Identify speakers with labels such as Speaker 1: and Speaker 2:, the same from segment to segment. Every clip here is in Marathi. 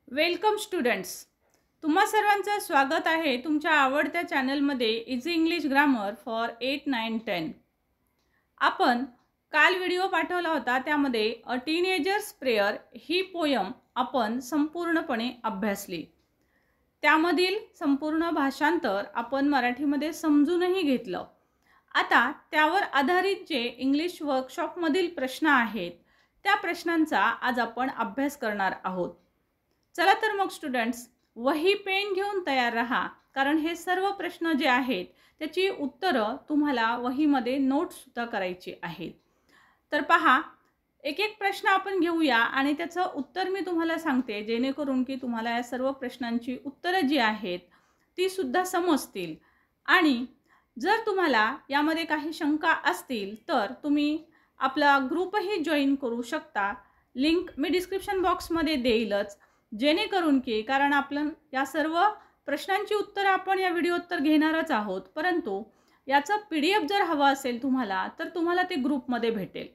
Speaker 1: वेलकम स्टुडंट्स, तुम्हा सर्वांचं स्वागत आहे तुमच्या आवडत्या चॅनलमध्ये इझी इंग्लिश ग्रामर फॉर 8, 9, 10. आपण काल व्हिडिओ पाठवला होता, त्यामध्ये अ टीनेजर्स प्रेयर ही पोयम आपण संपूर्णपणे अभ्यासली. त्यामधील संपूर्ण भाषांतर आपण मराठीमध्ये समजूनही घेतलं. आता त्यावर आधारित जे इंग्लिश वर्कशॉपमधील प्रश्न आहेत त्या प्रश्नांचा आज आपण अभ्यास करणार आहोत. चला तर मग स्टुडंट्स, वही पेन घेऊन तयार रहा, कारण हे सर्व प्रश्न जे आहेत त्याची उत्तरं तुम्हाला वहीमध्ये नोट्ससुद्धा करायची आहेत. तर पहा, एक एक प्रश्न आपण घेऊया आणि त्याचं उत्तर मी तुम्हाला सांगते, जेणेकरून की तुम्हाला या सर्व प्रश्नांची उत्तरं जी आहेत ती सुद्धा समजतील. आणि जर तुम्हाला यामध्ये काही शंका असतील तर तुम्ही आपला ग्रुपही जॉईन करू शकता. लिंक मी डिस्क्रिप्शन बॉक्समध्ये देईलच, जेणेकरून की कारण आपण या सर्व प्रश्नांची उत्तरं आपण या व्हिडिओत तर घेणारच आहोत, परंतु याचं PDF जर हवा असेल तुम्हाला तर तुम्हाला ते ग्रुपमध्ये भेटेल.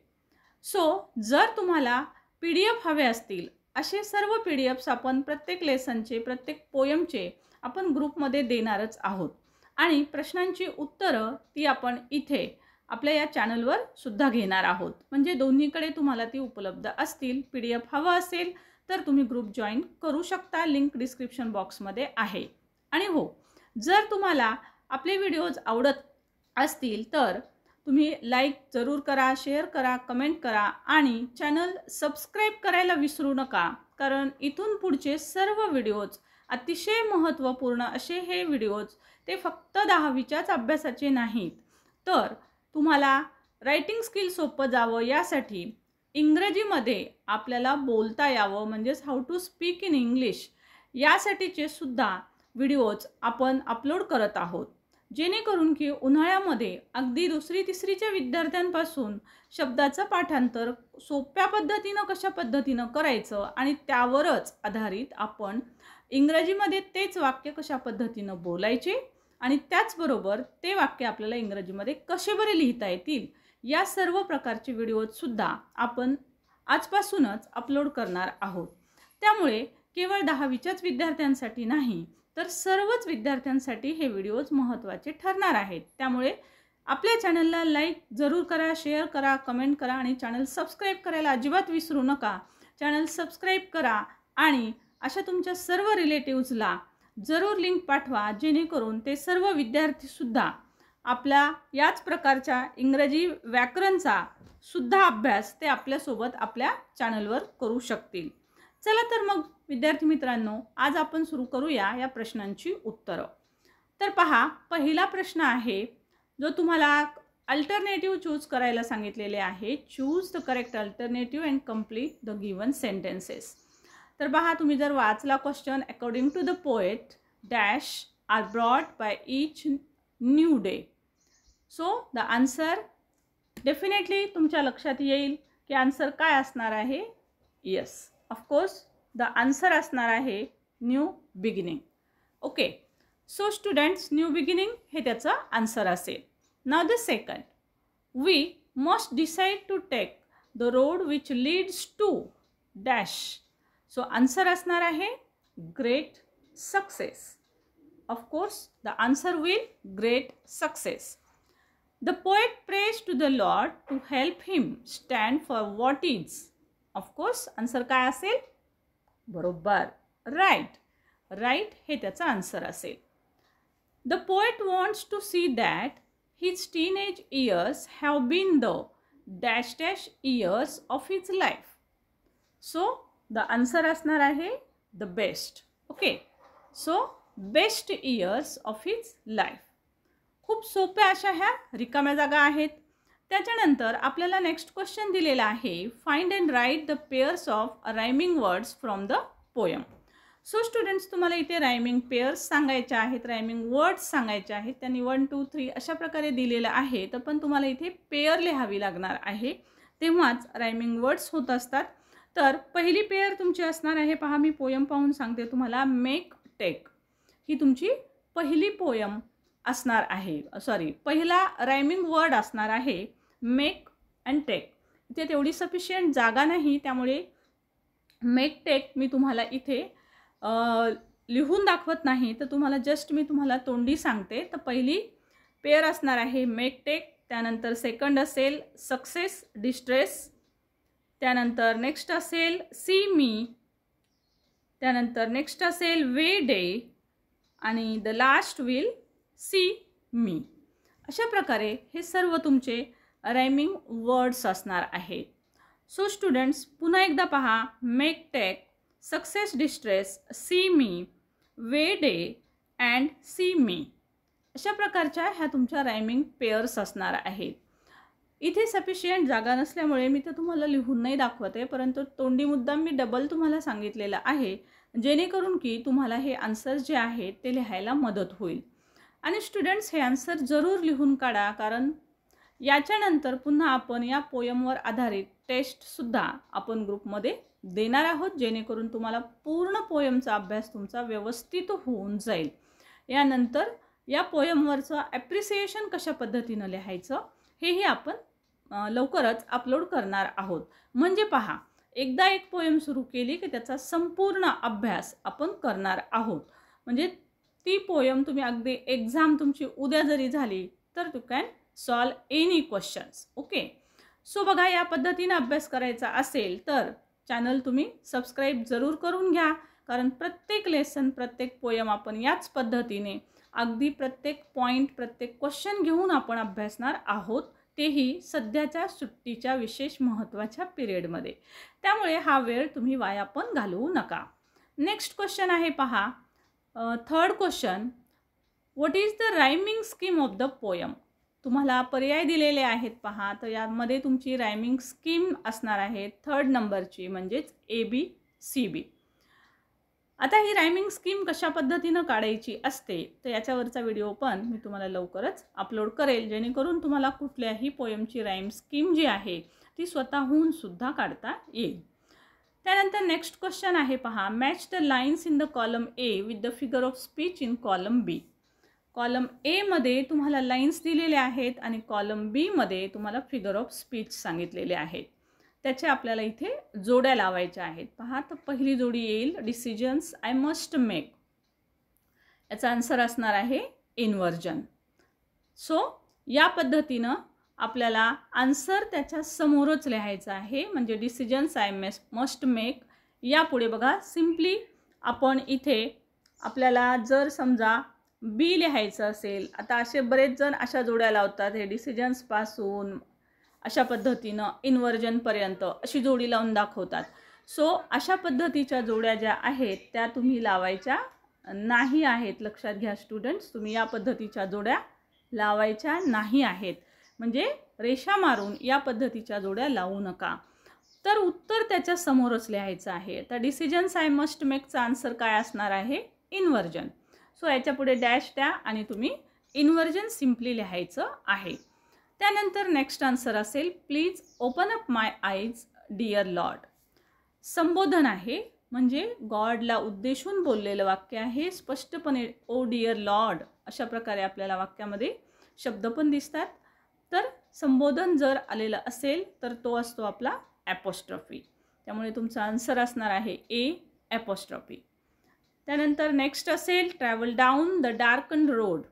Speaker 1: सो जर तुम्हाला PDF हवे असतील, असे सर्व PDFs आपण प्रत्येक लेसनचे, प्रत्येक पोयमचे आपण ग्रुपमध्ये देणारच आहोत. आणि प्रश्नांची उत्तरं ती आपण इथे आपल्या या चॅनलवर सुद्धा घेणार आहोत, म्हणजे दोन्हीकडे तुम्हाला ती उपलब्ध असतील. PDF हवा असेल तर तुम्ही ग्रुप जॉईन करू शकता. लिंक डिस्क्रिप्शन बॉक्समध्ये आहे. आणि हो, जर तुम्हाला आपले व्हिडिओज आवडत असतील तर तुम्ही लाईक जरूर करा, शेअर करा, कमेंट करा आणि चॅनल सबस्क्राईब करायला विसरू नका, कारण इथून पुढचे सर्व व्हिडिओज अतिशय महत्त्वपूर्ण असे हे व्हिडिओज ते फक्त 10वीच्याच अभ्यासाचे नाहीत, तर तुम्हाला रायटिंग स्किल सोपं जावं यासाठी इंग्रजीमध्ये आपल्याला बोलता यावं, म्हणजेच how to speak in English, यासाठीचे सुद्धा व्हिडिओज आपण अपलोड करत आहोत, जेणेकरून की उन्हाळ्यामध्ये अगदी 2री-तिसरीच्या विद्यार्थ्यांपासून शब्दाचं पाठांतर सोप्या पद्धतीनं कशा पद्धतीनं करायचं आणि त्यावरच आधारित आपण इंग्रजीमध्ये तेच वाक्य कशा पद्धतीनं बोलायचे आणि त्याचबरोबर ते वाक्य आपल्याला इंग्रजीमध्ये कसे बरे लिहिता येतील, या सर्व प्रकारचे व्हिडिओजसुद्धा आपण आजपासूनच अपलोड करणार आहोत. त्यामुळे केवळ 10वीच्याच विद्यार्थ्यांसाठी नाही तर सर्वच विद्यार्थ्यांसाठी हे व्हिडिओज महत्त्वाचे ठरणार आहेत. त्यामुळे आपल्या चॅनलला लाईक जरूर करा, शेअर करा, कमेंट करा आणि चॅनल सबस्क्राईब करायला अजिबात विसरू नका. चॅनल सबस्क्राईब करा आणि अशा तुमच्या सर्व रिलेटिव्सला जरूर लिंक पाठवा, जेणेकरून ते सर्व विद्यार्थीसुद्धा आपल्या याच प्रकारच्या इंग्रजी व्याकरणचा सुद्धा अभ्यास ते आपल्यासोबत आपल्या चॅनलवर करू शकतील. चला तर मग विद्यार्थी मित्रांनो, आज आपण सुरू करूया या प्रश्नांची उत्तरं. तर पहा, पहिला प्रश्न आहे जो तुम्हाला अल्टरनेटिव्ह चूज करायला सांगितलेले आहे. Choose the correct alternative and complete the given sentences. तर पहा, तुम्ही जर वाचला question, according to the poet dash are brought by each new day. So the answer definitely तुमच्या लक्षात येईल की आन्सर काय असणार आहे. येस, ऑफकोर्स द आन्सर असणार आहे new beginning. Okay, so students, new beginning हे त्याचं आन्सर असेल. Now the second, we must decide to take the road which leads to dash. So answer असणार आहे great success. Of course the answer will great success. The poet prays to the Lord to help him stand for what is. Of course, answer काय असेल? बरोबर, right. Right हे त्याचा आन्सर असेल. The poet wants to see that his teenage years have been the dash dash years of his life. So, the answer असणार आहे the best. Okay. So, best years of his life. खूप सोप्या अशा ह्या रिकाम्या जागा आहेत. त्याच्यानंतर आपल्याला नेक्स्ट क्वेश्चन दिलेला आहे, find and write the pairs of rhyming words from the poem. So students, तुम्हाला इथे रायमिंग पेअर्स सांगायचे आहेत, रायमिंग वर्ड्स सांगायचे आहेत. त्यांनी 1, 2, 3 अशा प्रकारे दिलेलं आहे, तर पण तुम्हाला इथे पेअर लिहावी लागणार आहे, तेव्हाच रायमिंग वर्ड्स होत असतात. तर पहिली पेअर तुमची असणार आहे, पहा मी पोयम पाहून सांगते तुम्हाला, मेक टेक ही तुमची पहिली पोयम असणार आहे. पहिला रायमिंग वर्ड असणार आहे मेक अँड टेक. इथे तेवढी सफिशियंट जागा नाही, त्यामुळे मेक टेक मी तुम्हाला इथे लिहून दाखवत नाही, तर तुम्हाला जस्ट मी तुम्हाला तोंडी सांगते. तर पहिली पेअर असणार आहे मेक टेक, त्यानंतर सेकंड असेल सक्सेस डिस्ट्रेस, त्यानंतर नेक्स्ट असेल सी मी, त्यानंतर नेक्स्ट असेल वे डे आणि the last will see me. अशा प्रकारे हे सर्व तुमचे रायमिंग वर्ड्स असणार आहेत. सो स्टुडंट्स, पुन्हा एकदा पहा. Make take, success distress, see me, way day and see me. अशा प्रकारच्या ह्या तुमच्या रायमिंग पेअर्स असणार आहेत. इथे सफिशियंट जागा नसल्यामुळे मी तर तुम्हाला लिहून नाही दाखवते, परंतु तोंडी मुद्दाम मी डबल तुम्हाला सांगितलेलं आहे, जेणेकरून की तुम्हाला हे आन्सर जे आहेत ते लिहायला मदत होईल. आणि स्टुडंट्स, हे आन्सर जरूर लिहून काढा, कारण याच्यानंतर पुन्हा आपण या पोयमवर आधारित टेस्टसुद्धा आपण ग्रुपमध्ये देणार आहोत, जेणेकरून तुम्हाला पूर्ण पोयमचा अभ्यास तुमचा व्यवस्थित होऊन जाईल. यानंतर या पोयमवरचं ॲप्रिसिएशन कशा पद्धतीनं लिहायचं हेही आपण लवकरच अपलोड करणार आहोत. म्हणजे पहा, एकदा एक पोयम सुरू केली की त्याचा संपूर्ण अभ्यास आपण करणार आहोत. म्हणजे ती पोयम तुम्ही अगदी एक्झाम तुमची उद्या जरी झाली तर you can solve any questions. Okay. So बघा, या पद्धतीने अभ्यास करायचा असेल तर चॅनल तुम्ही सबस्क्राईब जरूर करून घ्या, कारण प्रत्येक लेसन, प्रत्येक पोयम आपण याच पद्धतीने अगदी प्रत्येक पॉईंट, प्रत्येक क्वेश्चन घेऊन आपण अभ्यासणार आहोत, तेही सध्याच्या सुट्टीच्या विशेष महत्त्वाच्या पिरियडमध्ये. त्यामुळे हा वेळ तुम्ही वाया पण घालवू नका. नेक्स्ट क्वेश्चन आहे पहा, third question, what is the rhyming scheme of the poem. तुम्हाला पर्याय दिलेले आहेत पहा. तर यामध्ये तुमची रायमिंग स्कीम असणार आहे थर्ड नंबरची, म्हणजेच ABCB. आता ही रायमिंग स्कीम कशा पद्धतीनं काढायची असते तर याच्यावरचा व्हिडिओ पण मी तुम्हाला लवकरच अपलोड करेल, जेणेकरून तुम्हाला कुठल्याही पोयमची राईम स्कीम जी आहे ती स्वतःहून सुद्धा काढता येईल. त्यानंतर नेक्स्ट क्वेश्चन आहे पहा, match the lines in the column A with the figure of speech in column B. Column A मध्ये तुम्हाला लाईन्स दिलेले आहेत आणि कॉलम B मध्ये तुम्हाला फिगर ऑफ स्पीच सांगितलेले आहेत. त्याचे आपल्याला इथे जोड्या लावायच्या आहेत. पहा, तर पहिली जोडी येईल डिसिजन्स आय मस्ट मेक. याचा आन्सर असणार आहे इन्व्हर्जन. सो या पद्धतीनं आपल्याला आन्सर त्याच्या समोरच लिहायचा आहे. म्हणजे डिसिजन्स आय मस्ट मेक यापुढे बघा, सिम्पली आपण इथे आपल्याला जर समजा B लिहायचं असेल, आता असे बरेच जण अशा जोड्या लावतात, हे डिसिजन्सपासून अशा पद्धतीनं इन्व्हर्जनपर्यंत अशी जोडी लावून दाखवतात. सो अशा पद्धतीच्या जोड्या ज्या आहेत त्या तुम्ही लावायच्या नाही आहेत. लक्षात घ्या स्टुडंट्स, तुम्ही या पद्धतीच्या जोड्या लावायच्या नाही आहेत. म्हणजे रेषा मारून या पद्धतीच्या जोड्या लावू नका. तर उत्तर त्याच्या समोरच लिहायचं आहे. तर डिसिजन्स आय मस्ट मेकचा आन्सर काय असणार आहे? इन्व्हर्जन. सो याच्या पुढे डॅश द्या आणि तुम्ही इन्व्हर्जन सिम्पली लिहायचं आहे. त्यानंतर नेक्स्ट आन्सर असेल, please open up my eyes dear lord. संबोधन आहे, म्हणजे गॉडला उद्देशून बोललेलं वाक्य आहे. स्पष्टपणे ओ डिअर लॉर्ड अशा प्रकारे आपल्याला वाक्यामध्ये शब्द पण दिसतात. तर संबोधन जर आलेलं असेल तर तो असतो आपला ॲपोस्ट्रॉफी. त्यामुळे तुमचा आन्सर असणार आहे ए ॲपोस्ट्रॉफी. त्यानंतर नेक्स्ट असेल, travel down the darken road.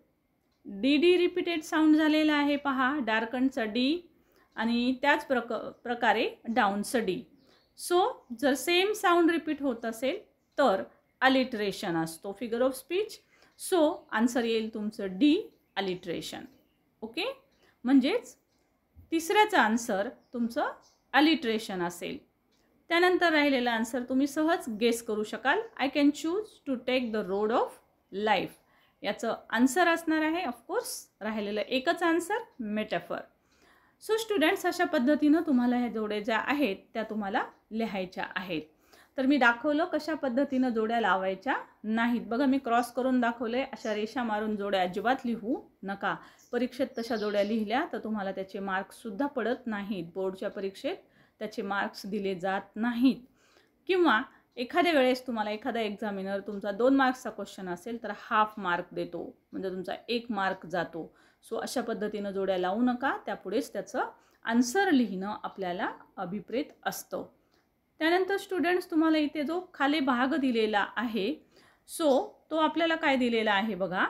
Speaker 1: D repeated sound झालेला आहे पहा, डार्कनचा डी आणि त्याच प्रकारे डाऊनचं डी. सो जर सेम साऊंड रिपीट होत असेल तर अलिटरेशन असतो figure of speech. So answer येईल तुमचं डी अलिटरेशन. ओके, म्हणजेच तिसऱ्याचं आन्सर तुमचं अलिटरेशन असेल. त्यानंतर राहिलेला आन्सर तुम्ही सहज गेस करू शकाल, I can choose to take the road of life. याचं आन्सर असणार आहे ऑफकोर्स राहिलेलं एकच आन्सर मेटाफर. सो स्टुडंट्स, अशा पद्धतीनं तुम्हाला ह्या जोड्या ज्या आहेत त्या तुम्हाला लिहायच्या आहेत. तर मी दाखवलं कशा पद्धतीनं जोड्या लावायच्या नाहीत. बघा, मी क्रॉस करून दाखवले. अशा रेषा मारून जोड्या अजिबात लिहू नका. परीक्षेत तशा जोड्या लिहिल्या तर तुम्हाला त्याचे मार्क्ससुद्धा पडत नाहीत. बोर्डच्या परीक्षेत त्याचे मार्क्स दिले जात नाहीत. किंवा एखाद्या वेळेस तुम्हाला एखादा एक्झामिनर तुमचा 2 मार्क्सचा क्वेश्चन असेल तर हाफ मार्क देतो, म्हणजे तुमचा 1 मार्क जातो. सो अशा पद्धतीनं जोड्या लावू नका. त्यापुढेच त्याचं आन्सर लिहिणं आपल्याला अभिप्रेत असतं. त्यानंतर स्टुडंट्स तुम्हाला इथे जो खाली भाग दिलेला आहे सो तो आपल्याला काय दिलेला आहे बघा,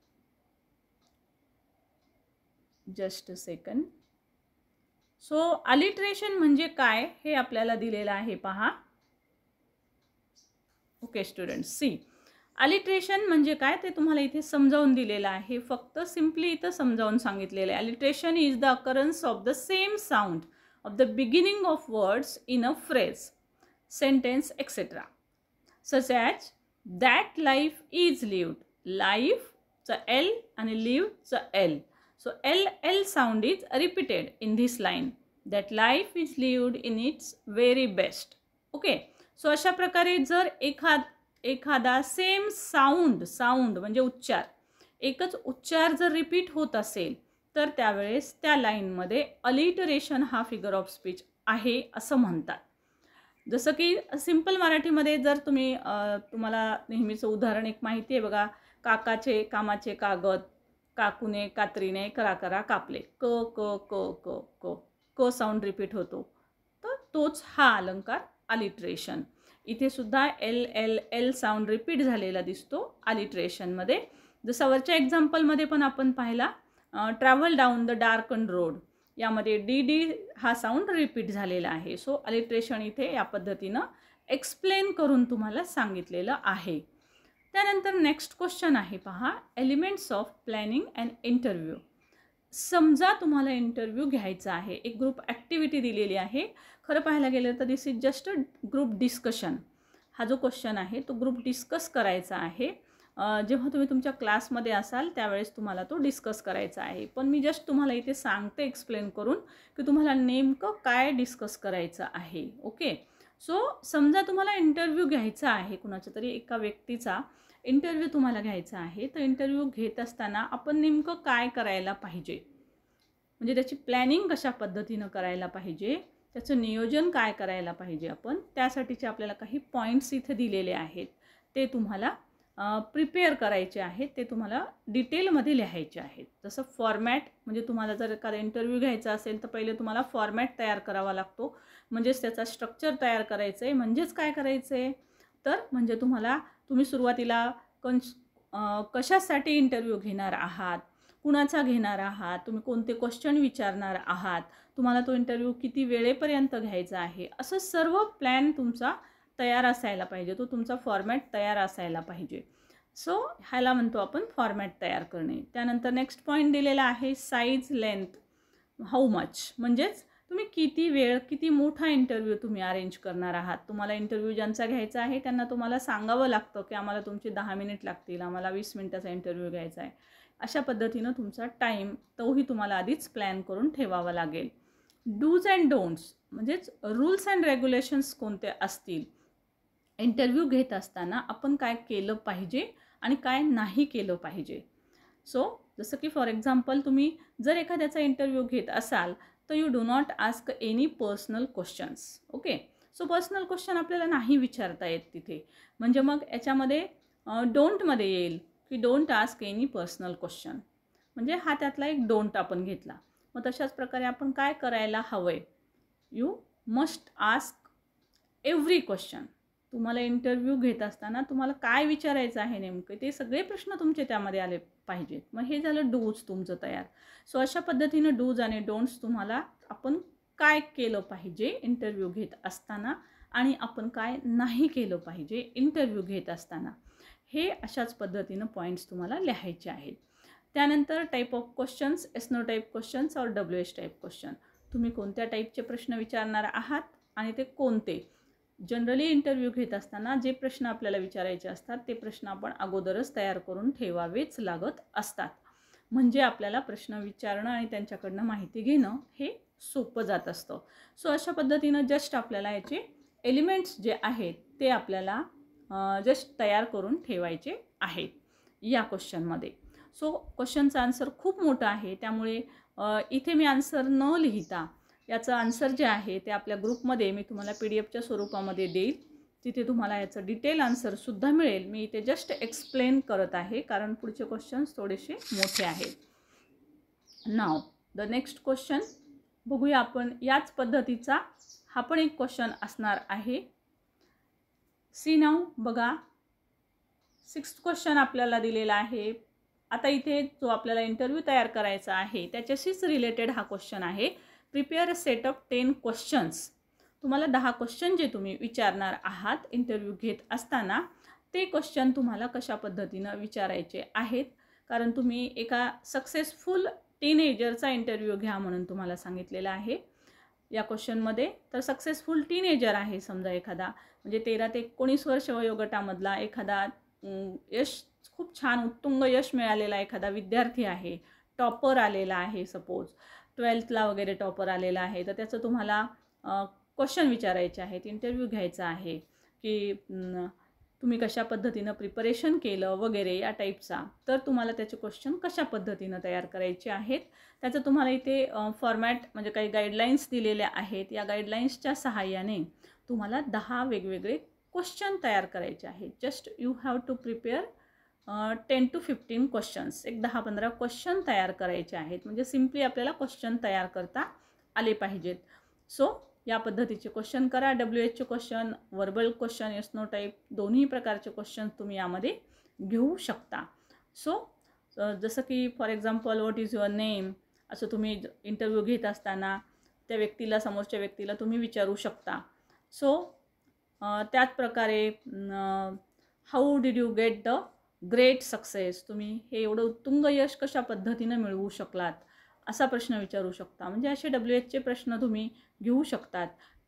Speaker 1: just a second. So alliteration म्हणजे काय हे आपल्याला दिलेलं आहे पहा. ओके स्टुडंट्स, सी अलिट्रेशन म्हणजे काय ते तुम्हाला इथे समजावून दिलेलं आहे. फक्त सिम्पली इथं समजावून सांगितलेलं आहे. Alliteration is the occurrence of the same sound of the beginning of words in a phrase, sentence etcetera, such as that life is lived. लाईफचं एल आणि लिव्डचं L. So L sound is repeated in this line. That life is lived in its very best. Okay. So अशा प्रकारे जर एखादा सेम साऊंड म्हणजे उच्चार, एकच उच्चार जर रिपीट होत असेल तर त्यावेळेस त्या लाईनमध्ये अलिटरेशन हा फिगर ऑफ स्पीच आहे असं म्हणतात. जसं की सिंपल मराठीमध्ये जर तुम्हाला नेहमीचं उदाहरण एक माहिती आहे बघा, काकाचे कामाचे कागद, काकूने कात्रीने करा कापले. क क क क क क साऊंड रिपीट होतो, तर तोच हा अलंकार अलिट्रेशन. इथे सुद्धा एल साऊंड रिपीट झालेला दिसतो अलिट्रेशनमध्ये. जसं वरच्या एक्झाम्पलमध्ये पण आपण पाहिला, travel down the darken road, यामध्ये डी हा साऊंड रिपीट झालेला आहे. सो अलिट्रेशन इथे या पद्धतीनं एक्सप्लेन करून तुम्हाला सांगितलेलं आहे. त्यानंतर नेक्स्ट क्वेश्चन आहे पहा, elements of planning and interview. समजा तुम्हाला इंटरव्ह्यू घ्यायचा आहे, एक ग्रुप ॲक्टिव्हिटी दिलेली आहे. खरं पाहायला गेलं तर this is just a group discussion. हा जो क्वेश्चन आहे तो ग्रुप डिस्कस करायचा आहे. जेव्हा तुम्ही तुमच्या क्लासमध्ये असाल त्यावेळेस तुम्हाला तो डिस्कस करायचा आहे. पण मी जस्ट तुम्हाला इथे सांगते एक्सप्लेन करून की तुम्हाला नेमकं काय डिस्कस करायचं आहे. ओके. सो समजा तुम्हाला इंटरव्ह्यू घ्यायचा आहे, कुणाच्या तरी एका व्यक्तीचा इंटरव्ह्यू तुम्हाला घ्यायचा आहे. तर इंटरव्ह्यू घेत असताना आपण नेमकं काय करायला पाहिजे, म्हणजे त्याची प्लॅनिंग कशा पद्धतीनं करायला पाहिजे, त्याचं नियोजन काय करायला पाहिजे आपण, त्यासाठीचे आपल्याला काही पॉईंट्स इथे दिलेले आहेत. ते तुम्हाला प्रिपेअर करायचे आहेत, ते तुम्हाला डिटेलमध्ये लिहायचे आहेत. जसं फॉर्मॅट, म्हणजे तुम्हाला जर एखादा इंटरव्ह्यू घ्यायचा असेल तर पहिले तुम्हाला फॉर्मॅट तयार करावा लागतो. म्हणजेच त्याचा स्ट्रक्चर तयार करायचं आहे. म्हणजेच काय करायचं आहे तर म्हणजे तुम्ही सुरुवातीला कशासाठी इंटरव्ह्यू घेणार आहात, कुणाचा घेणार आहात, तुम्ही कोणते क्वेश्चन विचारणार आहात, तुम्हाला तो इंटरव्ह्यू किती वेळेपर्यंत घ्यायचा आहे, असं सर्व प्लॅन तुमचा तयार असायला पाहिजे. तो तुमचा फॉर्मॅट तयार असायला पाहिजे. सो ह्याला म्हणतो आपण फॉर्मॅट तयार करणे. त्यानंतर नेक्स्ट पॉईंट दिलेला आहे साईज, लेंथ, हाऊ मच, म्हणजेच तुम्ही किती वेळ, किती मोठा इंटरव्ह्यू तुम्ही अरेंज करणार आहात. तुम्हाला इंटरव्ह्यू ज्यांचा घ्यायचा आहे त्यांना तुम्हाला सांगावं लागतं की आम्हाला तुमचे 10 मिनिट लागतील, आम्हाला 20 मिनिटाचा इंटरव्ह्यू घ्यायचा आहे. अशा पद्धतीनं तुमचा टाईम तोही तुम्हाला आधीच प्लॅन करून ठेवावा लागेल. डूज अँड डोंट्स, म्हणजेच रूल्स अँड रेग्युलेशन्स कोणते असतील, इंटरव्ह्यू घेत असताना आपण काय केलं पाहिजे आणि काय नाही केलं पाहिजे. सो जसं की फॉर एक्झाम्पल तुम्ही जर एखाद्याचा इंटरव्ह्यू घेत असाल तर you do not ask any personal questions. Okay. So personal question आपल्याला नाही विचारता येत तिथे, म्हणजे मग याच्यामध्ये डोंटमध्ये येईल की don't ask any personal question, म्हणजे हा त्यातला एक डोंट आपण घेतला. मग तशाच प्रकारे आपण काय करायला हवं आहे, you must ask every question. तुम्हाला इंटरव्ह्यू घेत असताना तुम्हाला काय विचारायचं आहे नेमकं ते सगळे प्रश्न तुमचे त्यामध्ये आले पाहिजेत. मग हे झालं डूज तुमचं तयार. सो अशा पद्धतीनं डूज आणि डोंट्स तुम्हाला आपण काय केलं पाहिजे इंटरव्ह्यू घेत असताना आणि आपण काय नाही केलं पाहिजे इंटरव्ह्यू घेत असताना, हे अशाच पद्धतीनं पॉईंट्स तुम्हाला लिहायचे आहेत. त्यानंतर type of questions, yes no type questions और WH टाईप क्वेश्चन. तुम्ही कोणत्या टाईपचे प्रश्न विचारणार आहात आणि ते कोणते. जनरली इंटरव्ह्यू घेत असताना जे प्रश्न आपल्याला विचारायचे असतात ते प्रश्न आपण अगोदरच तयार करून ठेवावेच लागत असतात, म्हणजे आपल्याला प्रश्न विचारणं आणि त्यांच्याकडनं माहिती घेणं हे सोपं जात असतं. सो अशा पद्धतीनं जस्ट आपल्याला याचे एलिमेंट्स जे आहेत ते आपल्याला जस्ट तयार करून ठेवायचे आहेत या क्वेश्चनमध्ये. सो क्वेश्चनचा आन्सर खूप मोठा आहे, त्यामुळे इथे मी आन्सर न लिहिता याचं आन्सर जे आहे ते आपल्या ग्रुपमध्ये मी तुम्हाला PDF स्वरूपामध्ये देईल. तिथे तुम्हाला याचं डिटेल आन्सरसुद्धा मिळेल. मी इथे जस्ट एक्सप्लेन करत आहे कारण पुढचे क्वेश्चन्स थोडेसे मोठे आहेत. नाव द नेक्स्ट क्वेश्चन बघूया आपण. याच पद्धतीचा हा पण एक क्वेश्चन असणार आहे. सी नाऊ बघा, 6th क्वेश्चन आपल्याला दिलेला आहे. आता इथे जो आपल्याला इंटरव्ह्यू तयार करायचा आहे त्याच्याशीच रिलेटेड हा क्वेश्चन आहे. Prepare a set of 10 questions. तुम्हाला 10 क्वेश्चन जे तुम्ही विचारणार आहात इंटरव्ह्यू घेत असताना, ते क्वेश्चन तुम्हाला कशा पद्धतीनं विचारायचे आहेत. कारण तुम्ही एका सक्सेसफुल टीनेजरचा इंटरव्ह्यू घ्या म्हणून तुम्हाला सांगितलेलं आहे या क्वेश्चनमध्ये. तर सक्सेसफुल टीनेजर आहे समजा एखादा, म्हणजे 13 ते 19 वर्ष वयोगटामधला एखादा यश, खूप छान उत्तुंग यश मिळालेला एखादा विद्यार्थी आहे, टॉपर आलेला आहे, सपोज 12thला वगैरे टॉपर आलेला आहे, तर त्याचं तुम्हाला क्वेश्चन विचारायचे आहेत, इंटरव्ह्यू घ्यायचा आहे की तुम्ही कशा पद्धतीनं प्रिपरेशन केलं वगैरे या टाईपचा. तर तुम्हाला त्याचे क्वेश्चन कशा पद्धतीनं तयार करायचे आहेत त्याचं तुम्हाला इथे फॉर्मॅट म्हणजे काही गाईडलाईन्स दिलेल्या आहेत. या गाईडलाईन्सच्या सहाय्याने तुम्हाला 10 वेगवेगळे क्वेश्चन तयार करायचे आहेत. Just you have to prepare 10 to 15 questions. एक 10-15 क्वेश्चन तयार करायचे आहेत. म्हणजे सिम्पली आपल्याला क्वेश्चन तयार करता आले पाहिजेत. सो या पद्धतीचे क्वेश्चन करा. WHचे question, verbal question, yes no type, दोन्ही प्रकारचे क्वेश्चन तुम्ही यामध्ये घेऊ शकता. सो जसं की for example what is your name, असं तुम्ही इंटरव्ह्यू घेत असताना त्या व्यक्तीला, समोरच्या व्यक्तीला तुम्ही विचारू शकता. सो त्याच प्रकारे how did you get the great success, तुम्ही हे एवढं उत्तुंग यश कशा पद्धतीनं मिळवू शकलात, असा प्रश्न विचारू शकता. म्हणजे असे WHचे प्रश्न तुम्ही घेऊ शकतात.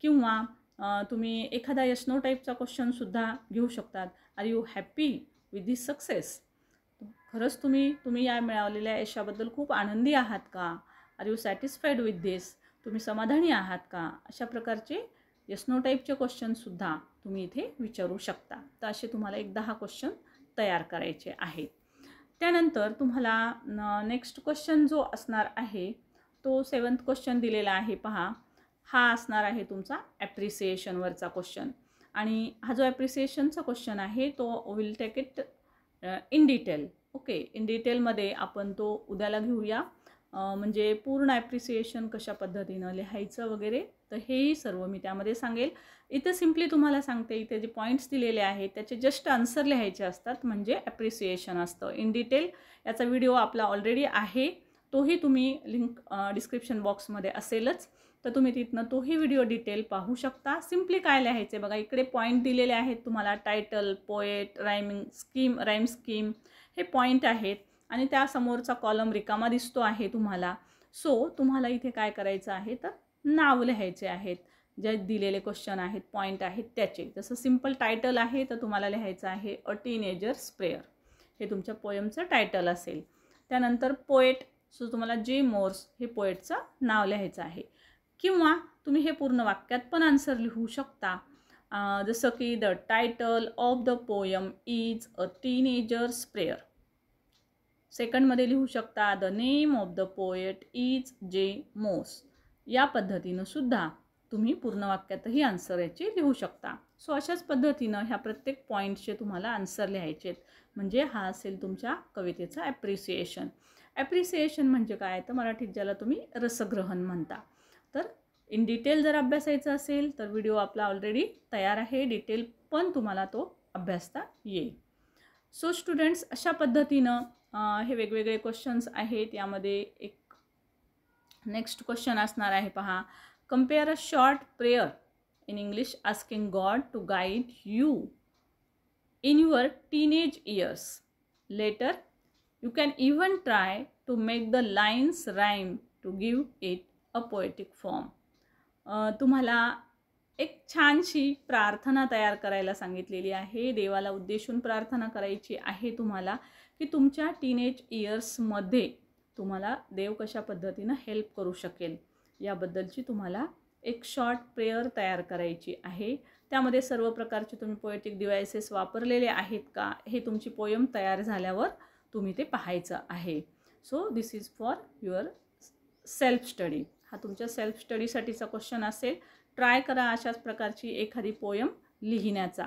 Speaker 1: किंवा तुम्ही एखादा येस नो टाईपचा क्वेश्चनसुद्धा घेऊ शकतात. Are you happy with this success, खरंच तुम्ही या मिळवलेल्या यशाबद्दल खूप आनंदी आहात का? Are you satisfied with this, तुम्ही समाधानी आहात का? अशा प्रकारचे येस नो टाईपचे क्वेश्चनसुद्धा तुम्ही इथे विचारू शकता. तर असे तुम्हाला एक 10 क्वेश्चन तयार करायचे आहेत. त्यानंतर तुम्हाला नेक्स्ट क्वेश्चन जो असणार आहे तो 7th क्वेश्चन दिलेला आहे पहा. हा असणार आहे तुमचा ॲप्रिसिएशनवरचा क्वेश्चन. आणि हा जो ॲप्रिसिएशनचा क्वेश्चन आहे तो will take it in detail. Okay, in डिटेलमध्ये आपण तो उद्याला घेऊया. म्हणजे पूर्ण ॲप्रिसिएशन कशा पद्धतीनं लिहायचं वगैरे, तर हेही सर्व मी त्यामध्ये सांगेल. इथं सिम्पली तुम्हाला सांगते, इथे जे पॉईंट्स दिलेले आहेत त्याचे जस्ट आन्सर लिहायचे असतात, म्हणजे ॲप्रिसिएशन असतं. इन डिटेल याचा व्हिडिओ आपला ऑलरेडी आहे, तोही तुम्ही लिंक डिस्क्रिप्शन बॉक्समध्ये असेलच, तर तुम्ही तिथनं तोही व्हिडिओ डिटेल पाहू शकता. सिम्पली काय लिहायचे बघा, इकडे पॉईंट दिलेले आहेत तुम्हाला, टायटल, पोएट, राईम स्कीम हे पॉईंट आहेत. आणि त्यासमोरचा कॉलम रिकामा दिसतो आहे तुम्हाला. सो तुम्हाला इथे काय करायचं आहे, तर नाव लिहायचे आहेत. जे दिलेले क्वेश्चन आहेत, पॉईंट आहेत त्याचे. जसं सिम्पल टायटल आहे तर तुम्हाला लिहायचं आहे अ टीनेजर्स प्रेयर, हे तुमच्या पोयमचं टायटल असेल. त्यानंतर पोएट, सो तुम्हाला जे मोर्स हे पोएटचं नाव लिहायचं आहे. किंवा तुम्ही हे पूर्ण वाक्यात पण आन्सर लिहू शकता. जसं की the title of the poem is a teenager's prayer. सेकंडमध्ये लिहू शकता the name of the poet is J Moss. या पद्धतीनं सुद्धा तुम्ही पूर्ण वाक्यातही आन्सर याचे लिहू शकता. सो अशाच पद्धतीनं ह्या प्रत्येक पॉईंटचे तुम्हाला आन्सर लिहायचे आहेत. म्हणजे हा असेल तुमच्या कवितेचा ॲप्रिसिएशन. ॲप्रिसिएशन म्हणजे काय, तर मराठीत ज्याला तुम्ही रसग्रहण म्हणता. तर इन डिटेल जर अभ्यासायचं असेल तर व्हिडिओ आपला ऑलरेडी तयार आहे, डिटेल पण तुम्हाला तो अभ्यासता येईल. सो स्टुडंट्स, अशा पद्धतीनं हे वेगवेगळे क्वेश्चन्स आहेत. यामध्ये एक नेक्स्ट क्वेश्चन असणार आहे पहा. Compare a short prayer in English asking God to guide you in your teenage years. Later you can even try to make the lines rhyme to give it a poetic form. तुम्हाला एक छानशी प्रार्थना तयार करायला सांगितलेली आहे. देवाला उद्देशून प्रार्थना करायची आहे तुम्हाला की तुमच्या टीनेज इयर्समध्ये तुम्हाला देव कशा पद्धतीनं हेल्प करू शकेल याबद्दलची तुम्हाला एक शॉर्ट प्रेयर तयार करायची आहे. त्यामध्ये सर्व प्रकारचे तुम्ही पोएटिक डिव्हायसेस वापरलेले आहेत का हे तुमची पोयम तयार झाल्यावर तुम्ही ते पाहायचं आहे. So this is for your self study. हा तुमच्या सेल्फ स्टडीसाठीचा क्वेश्चन असेल. ट्राय करा अशाच प्रकारची एखादी पोयम लिहिण्याचा.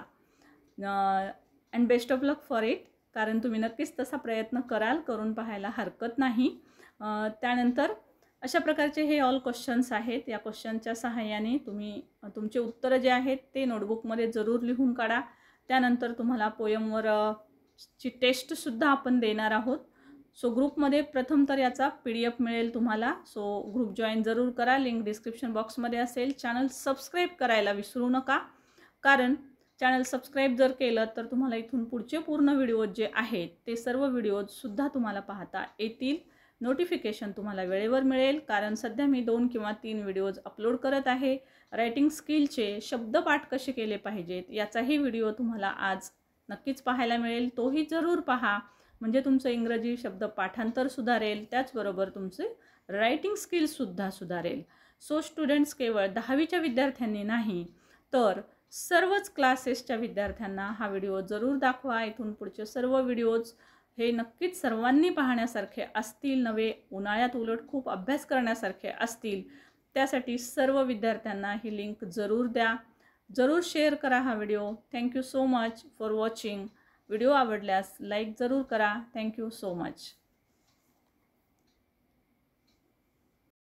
Speaker 1: And best of luck for it. कारण तुम्ही नक्कीच तसा प्रयत्न कराल, करून पाहायला हरकत नाही. त्यानंतर अशा प्रकारचे हे ऑल क्वेश्चन्स आहेत. या क्वेश्चनच्या सहाय्याने तुम्ही तुमचे उत्तरं जे आहेत ते नोटबुकमध्ये जरूर लिहून काढा. त्यानंतर तुम्हाला पोयमवर ची टेस्टसुद्धा आपण देणार आहोत. सो ग्रुपमध्ये प्रथम तर याचा PDF मिळेल तुम्हाला. सो ग्रुप जॉईन जरूर करा. लिंक डिस्क्रिप्शन बॉक्समध्ये असेल. चॅनल सबस्क्राईब करायला विसरू नका, कारण चॅनल सबस्क्राईब जर केलं तर तुम्हाला इथून पुढचे पूर्ण व्हिडिओज जे आहेत ते सर्व व्हिडिओजसुद्धा तुम्हाला पाहता येतील. नोटिफिकेशन तुम्हाला वेळेवर मिळेल, कारण सध्या मी 2 किंवा 3 व्हिडिओज अपलोड करत आहे. रायटिंग स्किलचे शब्दपाठ कसे केले पाहिजेत याचाही व्हिडिओ तुम्हाला आज नक्कीच पाहायला मिळेल. तोही जरूर पहा, म्हणजे तुमचं इंग्रजी शब्द पाठांतर सुधारेल, त्याचबरोबर तुमचे रायटिंग स्किल्ससुद्धा सुधारेल. सो स्टुडंट्स, केवळ 10वीच्या विद्यार्थ्यांनी नाही तर सर्वच क्लासेसच्या विद्यार्थ्यांना हा व्हिडिओ जरूर दाखवा. इथून पुढचे सर्व व्हिडिओज हे नक्कीच सर्वांनी पाहण्यासारखे असतील. नवे उन्हाळ्यात उलट खूप अभ्यास करण्यासारखे असतील. त्यासाठी सर्व विद्यार्थ्यांना ही लिंक जरूर द्या. जरूर शेअर करा हा video. Thank you so much for watching. Video आवडल्यास लाईक जरूर करा. Thank you so much.